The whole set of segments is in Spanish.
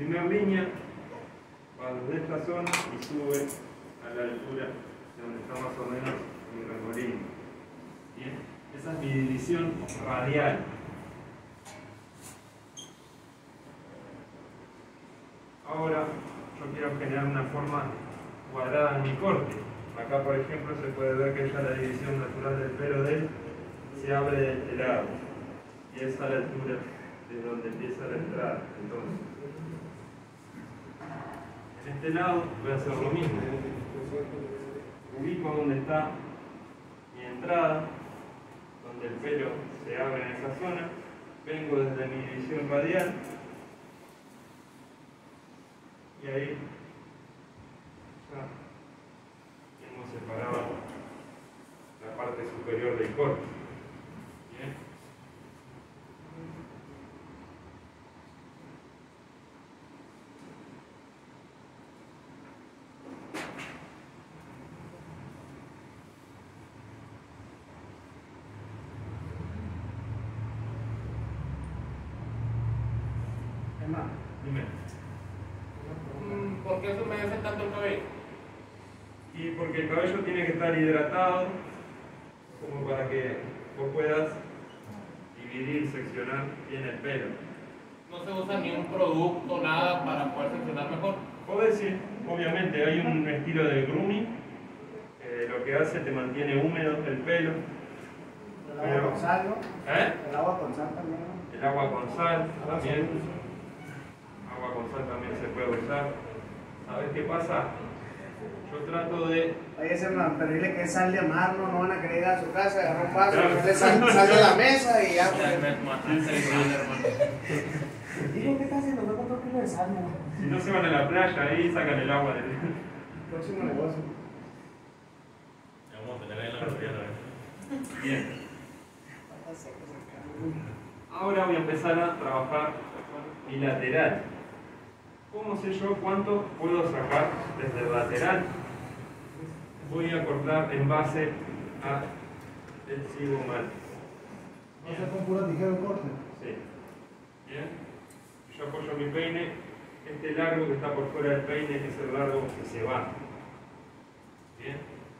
primera línea va desde esta zona y sube a la altura de donde está más o menos mi remolino. Bien, esa es mi división radial. Ahora yo quiero generar una forma cuadrada en mi corte. Acá, por ejemplo, se puede ver que ya la división natural del pelo de él se abre de este lado. Y es a la altura de donde empieza la entrada. Entonces, en este lado voy a hacer lo mismo. Ubico donde está mi entrada, donde el pelo se abre en esa zona. Vengo desde mi división radial. Y ahí ya hemos separado la parte superior del corte. Bien. Dime. ¿Por qué se humedece tanto el cabello? Y porque el cabello tiene que estar hidratado, como para que vos puedas dividir, seccionar bien el pelo. No se usa ni un producto, nada para poder seccionar mejor. Podés decir, obviamente hay un estilo de grooming, lo que hace te mantiene húmedo el pelo. El agua con sal, ¿no? ¿Eh? El agua con sal también, ¿no? El agua con sal también. Agua con sal también se puede usar. ¿Sabes qué pasa? Yo trato de... Oye, ese man, pero dile que es sal de mar, no van a querer ir a su casa, agarrar un vaso, Claro. meter sal de la mesa y ya. Ya me mataste el mal, hermano. Digo, ¿qué estás haciendo? No compré un kilo de sal, ¿no? Si no se van a la playa ahí y sacan el agua del... Próximo negocio. Vamos a tener ahí la batería otra vez. Bien. Ahora voy a empezar a trabajar mi lateral. ¿Cómo sé yo cuánto puedo sacar desde el lateral? Voy a cortar en base a el cibo mal. ¿No se con pura tijera de corte? Sí. Bien. Yo apoyo mi peine. Este largo que está por fuera del peine es el largo que se va. Bien.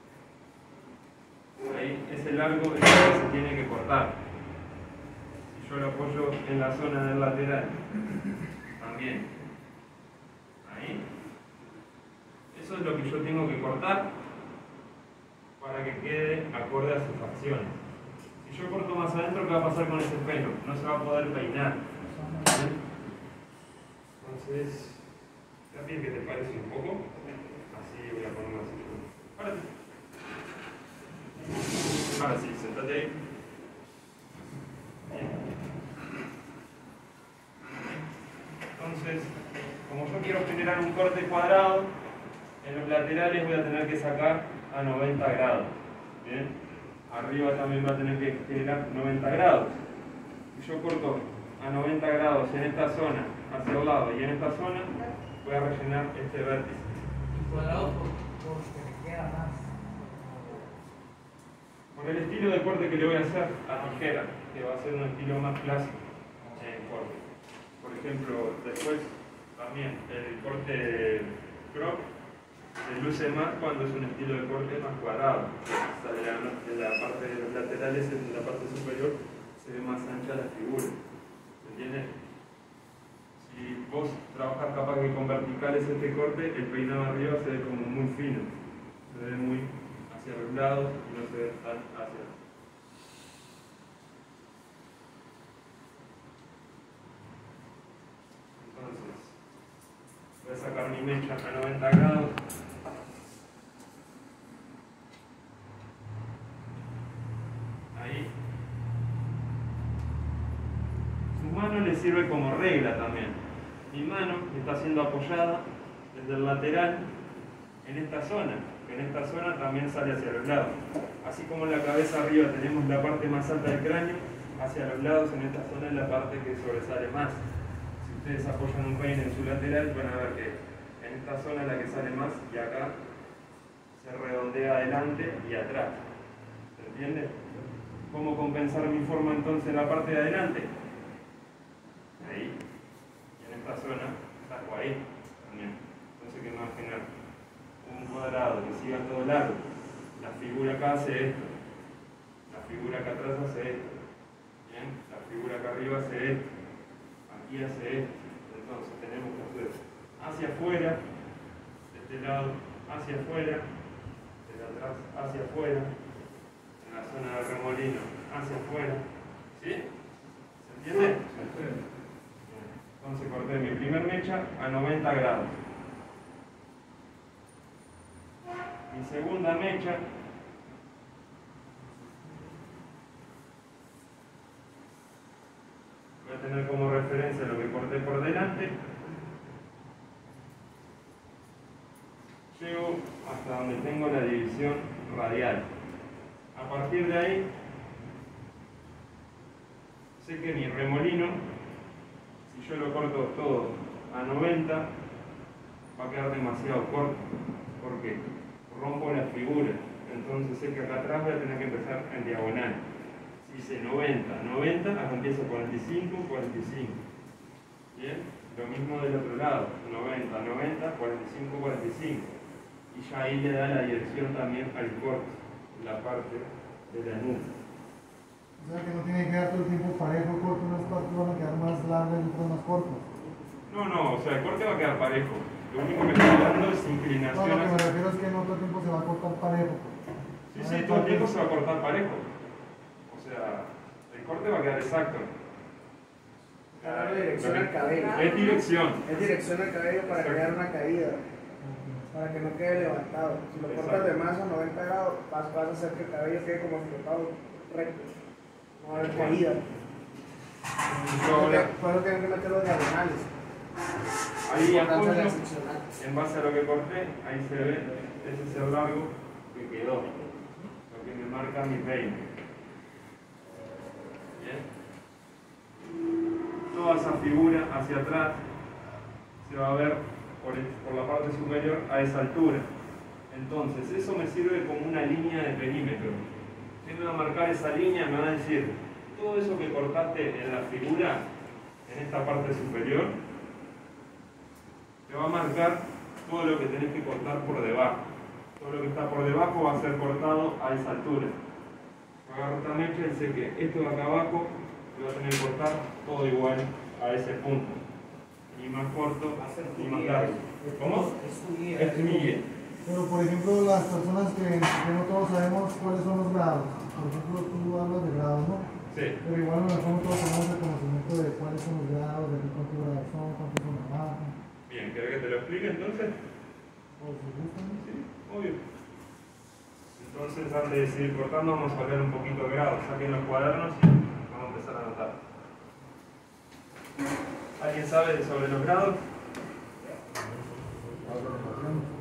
Ahí, ese largo es el que se tiene que cortar. Si yo lo apoyo en la zona del lateral, también. Ahí. Eso es lo que yo tengo que cortar para que quede acorde a sus facciones. Si yo corto más adentro, ¿qué va a pasar con ese pelo? No se va a poder peinar. ¿Sí? Entonces, ¿está bien que te parece un poco? Así voy a ponerlo así. Ahora sí, sentate ahí. Bien. Entonces, como yo quiero generar un corte cuadrado, en los laterales voy a tener que sacar a 90 grados. Bien. Arriba también va a tener que generar 90 grados. Si yo corto a 90 grados en esta zona, hacia el lado y en esta zona, voy a rellenar este vértice. Cuadrado Porque le queda más. Por el estilo de corte que le voy a hacer a tijera, que va a ser un estilo más clásico en corte. Por ejemplo, después también el corte crop se luce más cuando es un estilo de corte más cuadrado. O sea, de la parte de los laterales, en la parte superior, se ve más ancha la figura. ¿Se entiende? Si vos trabajás capaz que con verticales este corte, el peinado arriba se ve como muy fino. Se ve muy hacia los lados y no se ve tan hacia. Entonces, voy a sacar mi mecha a 90 grados. Ahí. Su mano le sirve como regla también. Mi mano está siendo apoyada desde el lateral en esta zona, que en esta zona también sale hacia los lados. Así como en la cabeza arriba tenemos la parte más alta del cráneo, hacia los lados en esta zona es la parte que sobresale más. Si ustedes apoyan un peine en su lateral, van a ver que en esta zona es la que sale más y acá se redondea adelante y atrás. ¿Se entiende? ¿Cómo compensar mi forma entonces en la parte de adelante? Ahí. Y en esta zona o ahí también. Entonces, ¿qué me va a generar? Un cuadrado que siga todo largo. La figura acá hace esto. La figura acá atrás hace esto. ¿Bien? La figura acá arriba hace esto. Aquí hace esto. Entonces, tenemos que hacer hacia afuera, de este lado, hacia afuera, de atrás, hacia afuera, en la zona del remolino, hacia afuera. ¿Sí? ¿Se entiende? Entonces corté mi primer mecha a 90 grados. Mi segunda mecha voy a tener como referencia lo que corté por delante. Llego hasta donde tengo la división radial. A partir de ahí, sé que mi remolino, si yo lo corto todo a 90, va a quedar demasiado corto. ¿Por qué? Rompo la figura. Entonces sé que acá atrás voy a tener que empezar en diagonal. Si hice 90, 90, acá empiezo 45, 45. ¿Bien? Lo mismo del otro lado. 90, 90, 45, 45. Y ya ahí le da la dirección también al corte, la parte de la nuca. O sea que no tiene que dar todo el tiempo parejo, corto, unas partes van a quedar más largas y otras más cortas. No, o sea, el corte va a quedar parejo. Lo único que estoy dando es inclinación. No, lo que me refiero es que no todo el tiempo se va a cortar parejo. Sí, todo el tiempo se va a cortar parejo. O sea, el corte va a quedar exacto. Darle dirección al cabello. Es dirección. Es dirección al cabello para crear una caída. Para que no quede levantado. Si lo cortas de más a 90 grados, vas a hacer que el cabello quede como flotado recto. No va a haber caída. Por eso tienen que meter los diagonales. Ahí apoyo, La seccional. en base a lo que corté, ahí se ve ese ser largo que quedó. Lo que me marca mi peine. Bien. Toda esa figura hacia atrás se va a ver por la parte superior a esa altura. Entonces, eso me sirve como una línea de perímetro. ¿Qué me va a marcar esa línea? Me va a decir, todo eso que cortaste en la figura, en esta parte superior, te va a marcar todo lo que tenés que cortar por debajo. Todo lo que está por debajo va a ser cortado a esa altura. Agarro esta mecha y sé que esto de acá abajo lo voy a tener que cortar todo igual a ese punto. Ni más corto, ni más largo. ¿Cómo? Es mi guía. Pero por ejemplo, las personas que no todos sabemos cuáles son los grados. Por ejemplo, tú hablas de grados, ¿no? Sí. Pero igual a lo mejor no todos tenemos el conocimiento de cuáles son los grados, de qué cuántos grados son, cuántos son abajo. Bien, ¿querés que te lo explique entonces? O si gustan. Sí, obvio. Entonces, antes de seguir cortando, vamos a ver un poquito de grados. Saquen los cuadernos y vamos a empezar a anotar. ¿Alguien sabe sobre los grados?